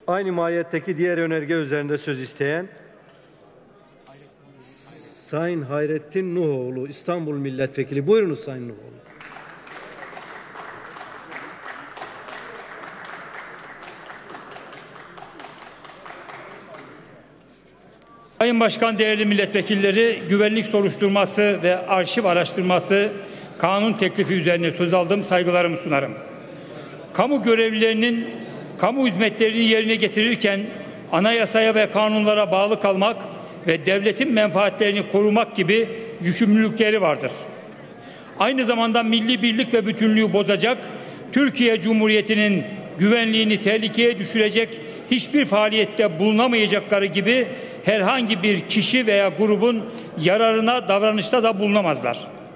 Aynı mahiyetteki diğer önerge üzerinde söz isteyen Sayın Hayrettin Nuhoğlu, İstanbul Milletvekili. Buyurunuz Sayın Nuhoğlu. Sayın Başkan, değerli milletvekilleri, güvenlik soruşturması ve arşiv araştırması kanun teklifi üzerine söz aldım. Saygılarımı sunarım. Kamu görevlilerinin kamu hizmetlerini yerine getirirken anayasaya ve kanunlara bağlı kalmak ve devletin menfaatlerini korumak gibi yükümlülükleri vardır. Aynı zamanda milli birlik ve bütünlüğü bozacak, Türkiye Cumhuriyeti'nin güvenliğini tehlikeye düşürecek hiçbir faaliyette bulunamayacakları gibi herhangi bir kişi veya grubun yararına davranışta da bulunamazlar.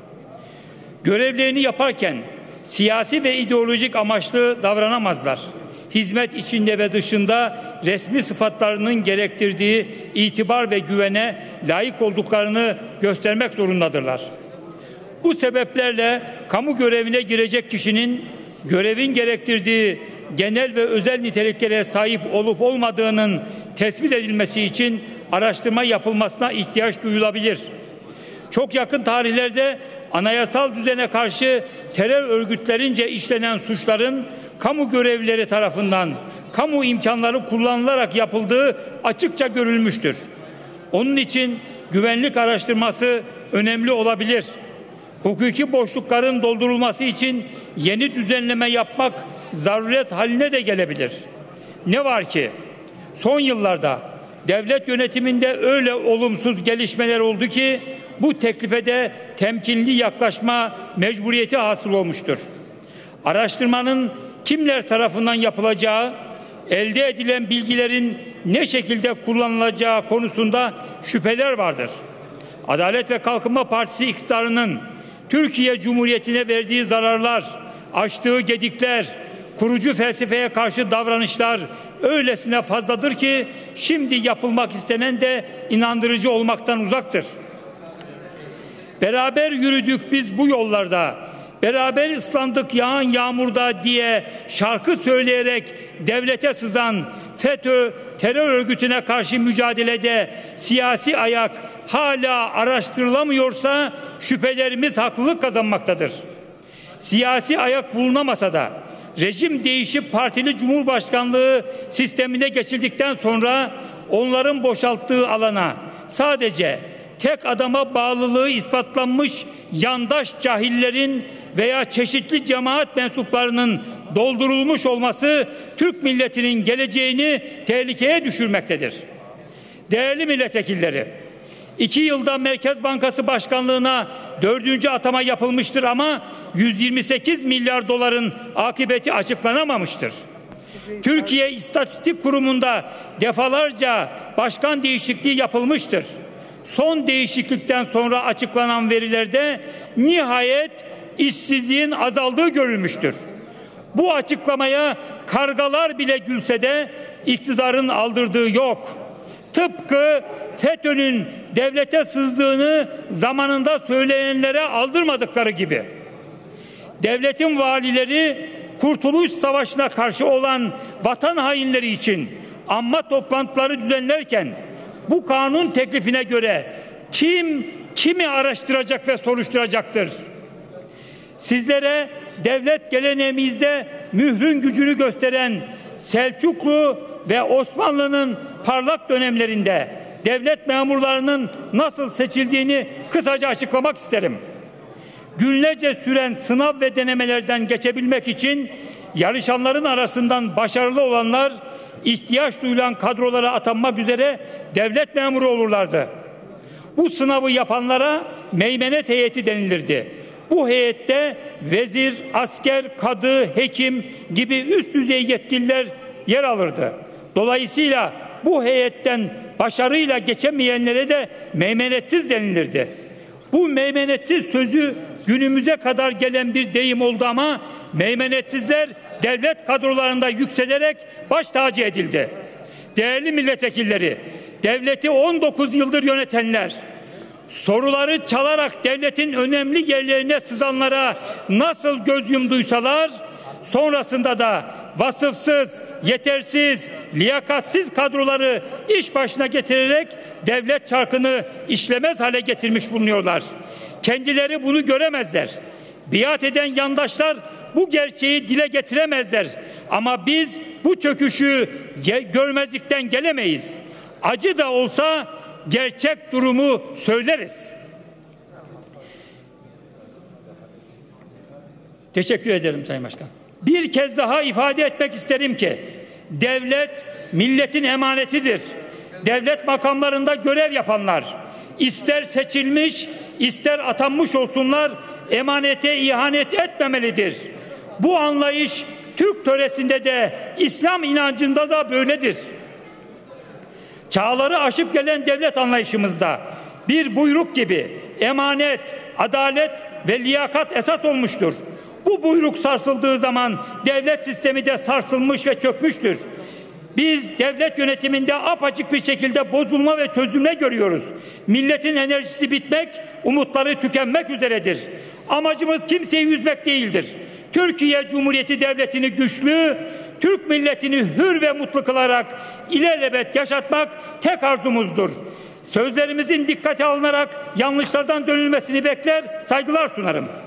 Görevlerini yaparken siyasi ve ideolojik amaçlı davranamazlar. Hizmet içinde ve dışında resmi sıfatlarının gerektirdiği itibar ve güvene layık olduklarını göstermek zorundadırlar. Bu sebeplerle kamu görevine girecek kişinin görevin gerektirdiği genel ve özel niteliklere sahip olup olmadığının tespit edilmesi için araştırma yapılmasına ihtiyaç duyulabilir. Çok yakın tarihlerde anayasal düzene karşı terör örgütlerince işlenen suçların kamu görevlileri tarafından kamu imkanları kullanılarak yapıldığı açıkça görülmüştür. Onun için güvenlik araştırması önemli olabilir. Hukuki boşlukların doldurulması için yeni düzenleme yapmak zaruret haline de gelebilir. Ne var ki son yıllarda devlet yönetiminde öyle olumsuz gelişmeler oldu ki bu teklife de temkinli yaklaşma mecburiyeti hasıl olmuştur. Araştırmanın kimler tarafından yapılacağı, elde edilen bilgilerin ne şekilde kullanılacağı konusunda şüpheler vardır. Adalet ve Kalkınma Partisi iktidarının Türkiye Cumhuriyeti'ne verdiği zararlar, açtığı gedikler, kurucu felsefeye karşı davranışlar öylesine fazladır ki şimdi yapılmak istenen de inandırıcı olmaktan uzaktır. Beraber yürüdük biz bu yollarda, beraber ıslandık yağan yağmurda diye şarkı söyleyerek devlete sızan FETÖ terör örgütüne karşı mücadelede siyasi ayak hala araştırılamıyorsa şüphelerimiz haklılık kazanmaktadır. Siyasi ayak bulunamasa da rejim değişip partili cumhurbaşkanlığı sistemine geçildikten sonra onların boşalttığı alana sadece tek adama bağlılığı ispatlanmış yandaş cahillerin veya çeşitli cemaat mensuplarının doldurulmuş olması Türk milletinin geleceğini tehlikeye düşürmektedir. Değerli milletvekilleri, 2 yılda Merkez Bankası Başkanlığı'na 4. atama yapılmıştır ama 128 milyar doların akıbeti açıklanamamıştır. Türkiye İstatistik Kurumu'nda defalarca başkan değişikliği yapılmıştır. Son değişiklikten sonra açıklanan verilerde nihayet işsizliğin azaldığı görülmüştür. Bu açıklamaya kargalar bile gülse de iktidarın aldırdığı yok. Tıpkı FETÖ'nün devlete sızdığını zamanında söyleyenlere aldırmadıkları gibi. Devletin valileri Kurtuluş Savaşı'na karşı olan vatan hainleri için anma toplantıları düzenlerken bu kanun teklifine göre kim kimi araştıracak ve soruşturacaktır? Sizlere devlet geleneğimizde mührün gücünü gösteren Selçuklu ve Osmanlı'nın parlak dönemlerinde devlet memurlarının nasıl seçildiğini kısaca açıklamak isterim. Günlerce süren sınav ve denemelerden geçebilmek için yarışanların arasından başarılı olanlar ihtiyaç duyulan kadrolara atanmak üzere devlet memuru olurlardı. Bu sınavı yapanlara meymenet heyeti denilirdi. Bu heyette vezir, asker, kadı, hekim gibi üst düzey yetkililer yer alırdı. Dolayısıyla bu heyetten başarıyla geçemeyenlere de meymenetsiz denilirdi. Bu meymenetsiz sözü günümüze kadar gelen bir deyim oldu ama meymenetsizler devlet kadrolarında yükselerek baş tacı edildi. Değerli milletvekilleri, devleti 19 yıldır yönetenler, soruları çalarak devletin önemli yerlerine sızanlara nasıl göz yumduysalar, sonrasında da vasıfsız, yetersiz, liyakatsiz kadroları iş başına getirerek devlet çarkını işlemez hale getirmiş bulunuyorlar. Kendileri bunu göremezler. Biat eden yandaşlar bu gerçeği dile getiremezler. Ama biz bu çöküşü görmezlikten gelemeyiz. Acı da olsa gerçek durumu söyleriz. Teşekkür ederim Sayın Başkan. Bir kez daha ifade etmek isterim ki devlet milletin emanetidir. Devlet makamlarında görev yapanlar ister seçilmiş ister atanmış olsunlar emanete ihanet etmemelidir. Bu anlayış Türk töresinde de İslam inancında da böyledir. Çağları aşıp gelen devlet anlayışımızda bir buyruk gibi emanet, adalet ve liyakat esas olmuştur. Bu buyruk sarsıldığı zaman devlet sistemi de sarsılmış ve çökmüştür. Biz devlet yönetiminde apaçık bir şekilde bozulma ve çözülme görüyoruz. Milletin enerjisi bitmek, umutları tükenmek üzeredir. Amacımız kimseyi üzmek değildir. Türkiye Cumhuriyeti Devleti'ni güçlü, Türk milletini hür ve mutlu kılarak ilelebet yaşatmak tek arzumuzdur. Sözlerimizin dikkate alınarak yanlışlardan dönülmesini bekler, saygılar sunarım.